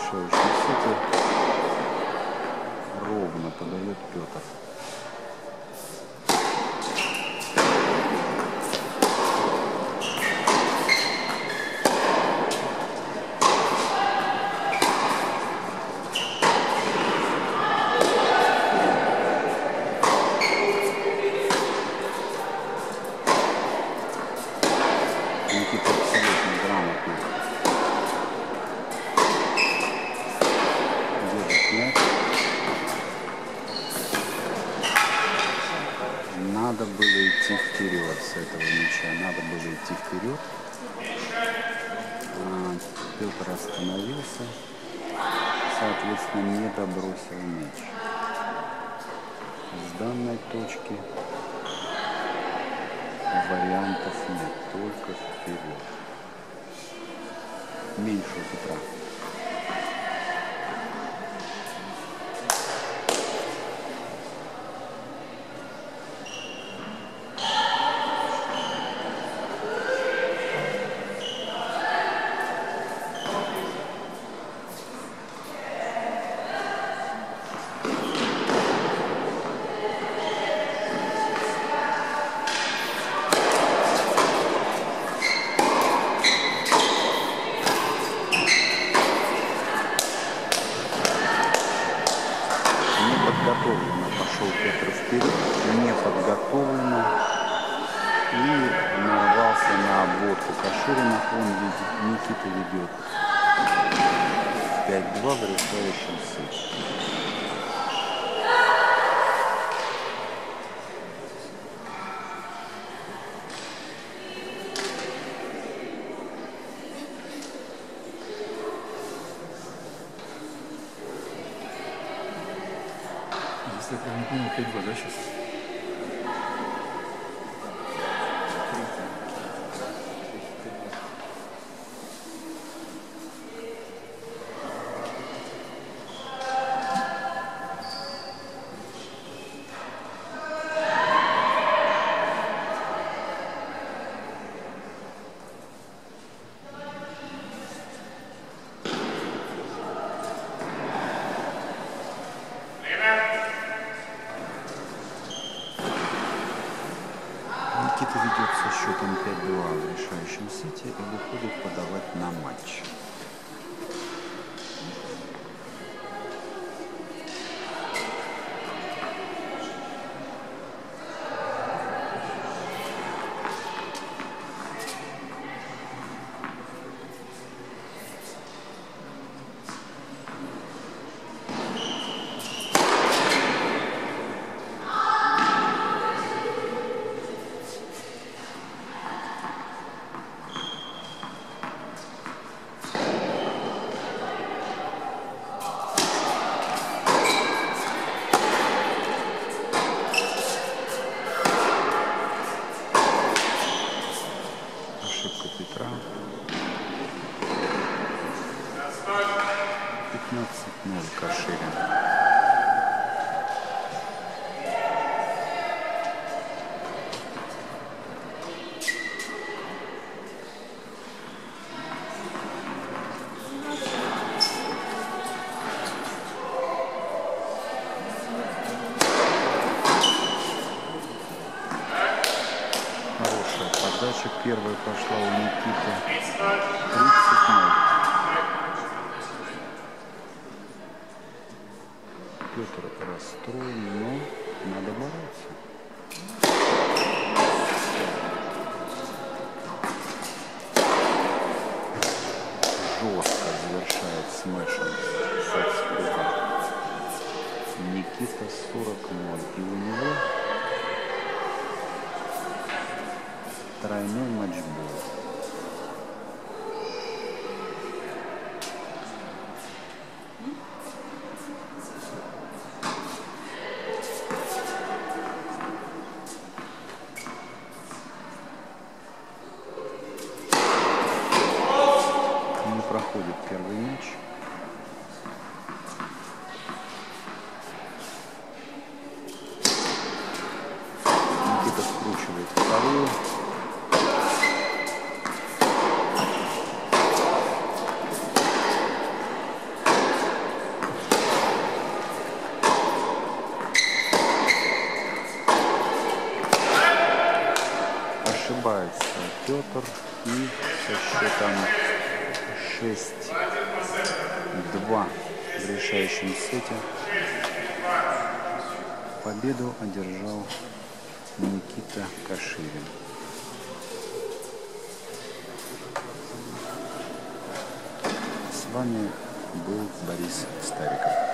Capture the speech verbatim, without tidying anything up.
решающем сете ровно подает Петр. Никита абсолютно грамотно держит мяч. Надо было идти вперед с этого мяча. Надо было идти вперед. А, Петр остановился. Соответственно, не добросил мяч. С данной точки вариантов нет, только вперед. Меньше у Петра. Неподготовленно пошел Петр вперед, неподготовленно, и нарвался на обводку Каширина. Он видит, Никита ведет пять-два в решающем сете. Если я правильно понял, пять-два, да, сейчас? Никита ведет со счетом пять-два в решающем сете и выходит подавать на матч. Ошибка Петра. пятнадцать ноль Каширин. Хорошая подача. Первая пошла у Никиты. тридцать ноль. Петр расстроен, но надо бороться. Жестко завершает смешем Сацкука. Никита сорок ноль. И у него тройной матчбол. Не проходит первый мяч. Никита скручивает вторую. поднимается Петр. И со счетом шесть-два в решающем сете победу одержал Никита Каширин. С вами был Борис Стариков.